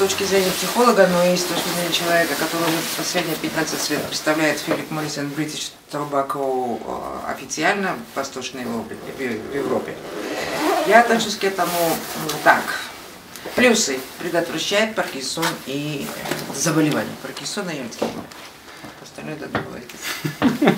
точки зрения психолога, но и с точки зрения человека, который уже последние 15 лет представляет Philip Morris and British Tobacco официально в Восточной Европе. Я отношусь к этому так. Плюсы: предотвращает Паркинсон и заболевания Паркинсона и Альцгеймера. Остальное это другое.